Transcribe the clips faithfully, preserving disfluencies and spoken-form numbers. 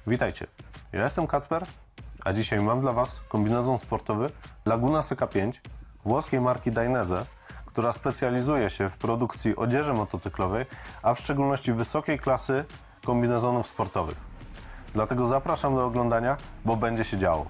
Witajcie, ja jestem Kacper, a dzisiaj mam dla Was kombinezon sportowy Laguna Seca pięć włoskiej marki Dainese, która specjalizuje się w produkcji odzieży motocyklowej, a w szczególności wysokiej klasy kombinezonów sportowych. Dlatego zapraszam do oglądania, bo będzie się działo.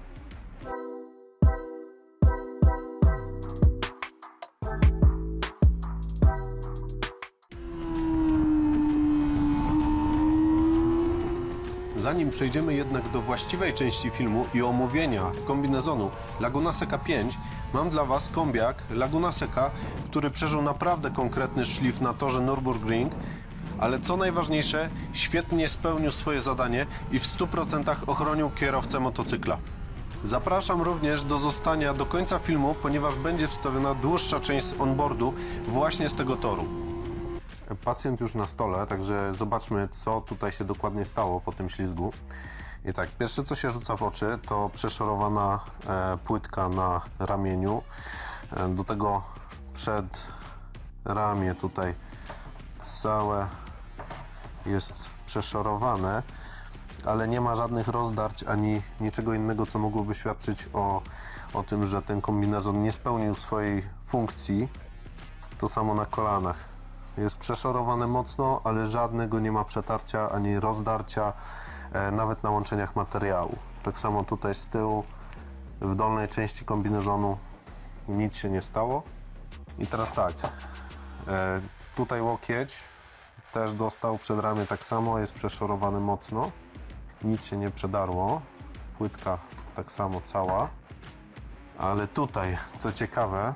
Zanim przejdziemy jednak do właściwej części filmu i omówienia kombinezonu Laguna Seca pięć, mam dla Was kombiak Laguna Seca, który przeżył naprawdę konkretny szlif na torze Nürburgring, ale co najważniejsze, świetnie spełnił swoje zadanie i w stu procentach ochronił kierowcę motocykla. Zapraszam również do zostania do końca filmu, ponieważ będzie wstawiona dłuższa część z onboardu właśnie z tego toru. Pacjent już na stole, także zobaczmy, co tutaj się dokładnie stało po tym ślizgu. I tak, pierwsze co się rzuca w oczy, to przeszorowana e, płytka na ramieniu. E, do tego przed ramię tutaj całe jest przeszorowane, ale nie ma żadnych rozdarć ani niczego innego, co mogłoby świadczyć o, o tym, że ten kombinezon nie spełnił swojej funkcji. To samo na kolanach. Jest przeszorowane mocno, ale żadnego nie ma przetarcia ani rozdarcia, e, nawet na łączeniach materiału. Tak samo tutaj z tyłu, w dolnej części kombinezonu nic się nie stało. I teraz tak, e, tutaj łokieć też dostał przed ramię tak samo, jest przeszorowany mocno. Nic się nie przedarło, płytka tak samo cała. Ale tutaj, co ciekawe,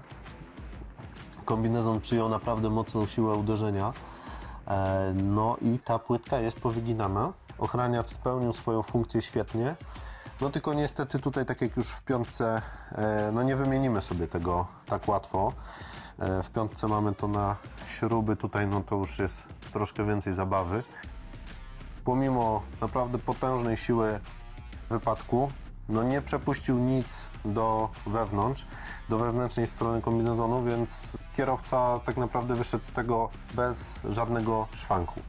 kombinezon przyjął naprawdę mocną siłę uderzenia, no i ta płytka jest powyginana. Ochraniacz spełnił swoją funkcję świetnie, no tylko niestety tutaj, tak jak już w piątce, no nie wymienimy sobie tego tak łatwo. W piątce mamy to na śruby, tutaj no to już jest troszkę więcej zabawy. Pomimo naprawdę potężnej siły wypadku, no nie przepuścił nic do wewnątrz, do wewnętrznej strony kombinezonu, więc kierowca tak naprawdę wyszedł z tego bez żadnego szwanku.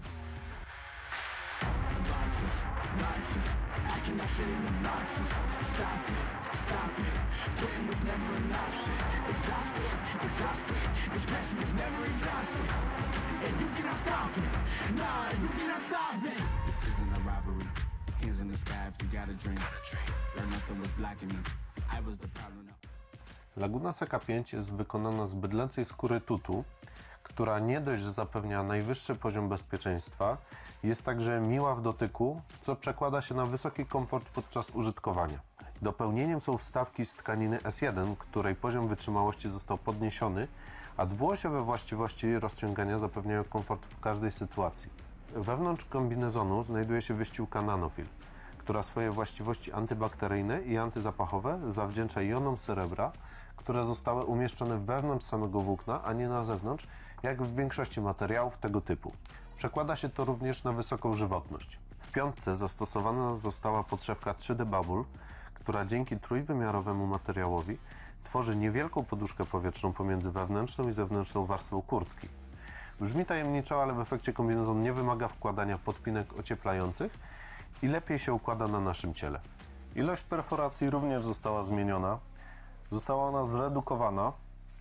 Laguna Seca pięć jest wykonana z bydlęcej skóry tutu, która nie dość, że zapewnia najwyższy poziom bezpieczeństwa, jest także miła w dotyku, co przekłada się na wysoki komfort podczas użytkowania. Dopełnieniem są wstawki z tkaniny S jeden, której poziom wytrzymałości został podniesiony, a dwuosiowe właściwości rozciągania zapewniają komfort w każdej sytuacji. Wewnątrz kombinezonu znajduje się wyściółka Nanofil, która swoje właściwości antybakteryjne i antyzapachowe zawdzięcza jonom srebra, które zostały umieszczone wewnątrz samego włókna, a nie na zewnątrz, jak w większości materiałów tego typu. Przekłada się to również na wysoką żywotność. W piątce zastosowana została podszewka trzy D Bubble, która dzięki trójwymiarowemu materiałowi tworzy niewielką poduszkę powietrzną pomiędzy wewnętrzną i zewnętrzną warstwą kurtki. Brzmi tajemniczo, ale w efekcie kombinezon nie wymaga wkładania podpinek ocieplających i lepiej się układa na naszym ciele. Ilość perforacji również została zmieniona. Została ona zredukowana,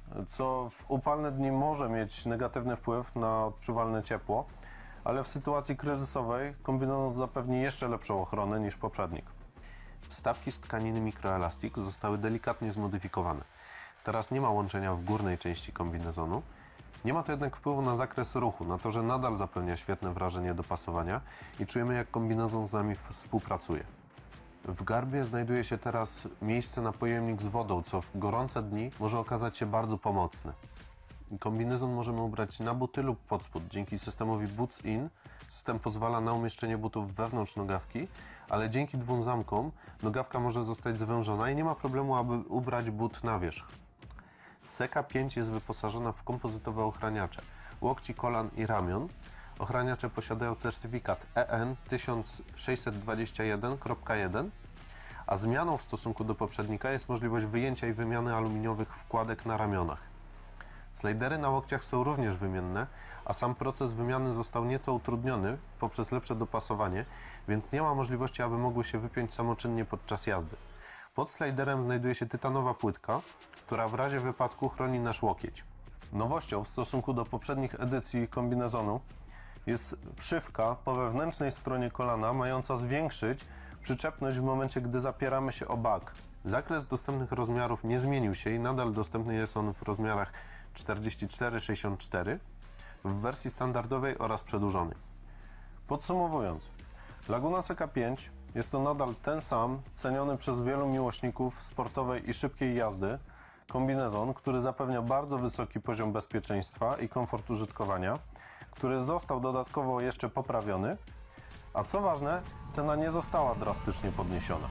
co w upalne dni może mieć negatywny wpływ na odczuwalne ciepło, ale w sytuacji kryzysowej kombinezon zapewni jeszcze lepszą ochronę niż poprzednik. Wstawki z tkaniny mikroelastik zostały delikatnie zmodyfikowane. Teraz nie ma łączenia w górnej części kombinezonu. Nie ma to jednak wpływu na zakres ruchu, na to, że nadal zapewnia świetne wrażenie dopasowania i czujemy, jak kombinezon z nami współpracuje. W garbie znajduje się teraz miejsce na pojemnik z wodą, co w gorące dni może okazać się bardzo pomocne. Kombinezon możemy ubrać na buty lub pod spód. Dzięki systemowi Boots In system pozwala na umieszczenie butów wewnątrz nogawki, ale dzięki dwóm zamkom nogawka może zostać zwężona i nie ma problemu, aby ubrać but na wierzch. Seca pięć jest wyposażona w kompozytowe ochraniacze łokci, kolan i ramion. Ochraniacze posiadają certyfikat E N tysiąc sześćset dwadzieścia jeden kropka jeden, a zmianą w stosunku do poprzednika jest możliwość wyjęcia i wymiany aluminiowych wkładek na ramionach. Slidery na łokciach są również wymienne, a sam proces wymiany został nieco utrudniony poprzez lepsze dopasowanie, więc nie ma możliwości, aby mogły się wypiąć samoczynnie podczas jazdy. Pod sliderem znajduje się tytanowa płytka, która w razie wypadku chroni nasz łokieć. Nowością w stosunku do poprzednich edycji kombinezonu jest wszywka po wewnętrznej stronie kolana, mająca zwiększyć przyczepność w momencie, gdy zapieramy się o bak. Zakres dostępnych rozmiarów nie zmienił się i nadal dostępny jest on w rozmiarach czterdzieści cztery sześćdziesiąt cztery w wersji standardowej oraz przedłużonej. Podsumowując, Laguna Seca pięć jest to nadal ten sam, ceniony przez wielu miłośników sportowej i szybkiej jazdy kombinezon, który zapewnia bardzo wysoki poziom bezpieczeństwa i komfort użytkowania, który został dodatkowo jeszcze poprawiony, a co ważne, cena nie została drastycznie podniesiona.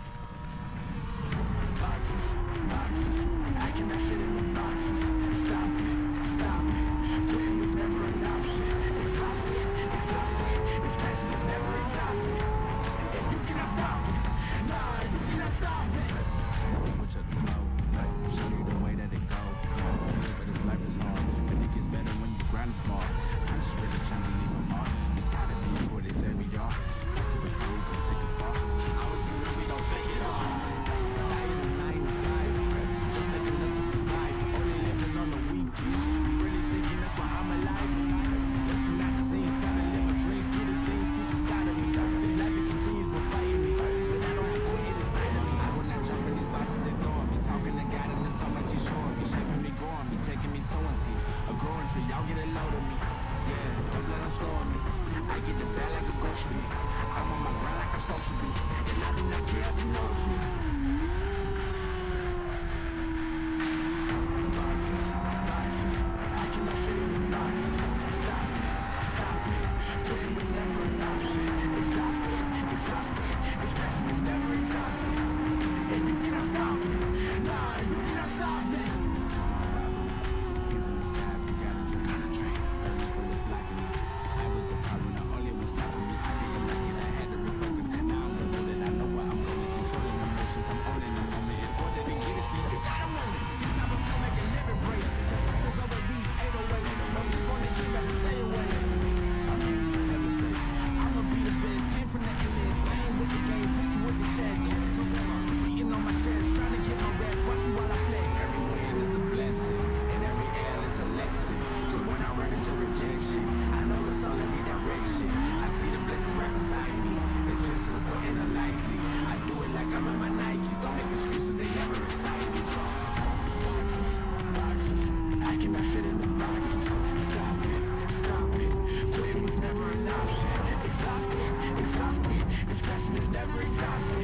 Exhausted, exhausted, this passion is never exhausted.